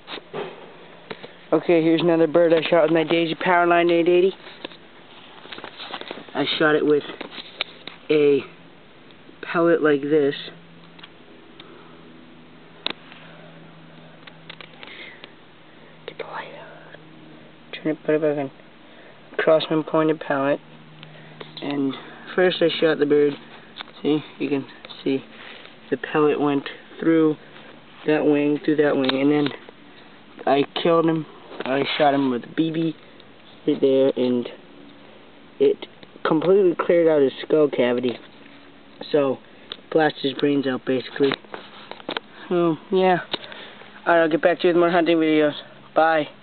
Okay, here's another bird I shot with my Daisy Powerline 880. I shot it with a pellet like this. Get the light out. Turn it, put it back on. Crossman pointed pellet. And first I shot the bird. See, you can see the pellet went through that wing, and then I killed him. I shot him with a BB right there, and it completely cleared out his skull cavity. So, blasted his brains out, basically. So, yeah. Alright, I'll get back to you with more hunting videos. Bye.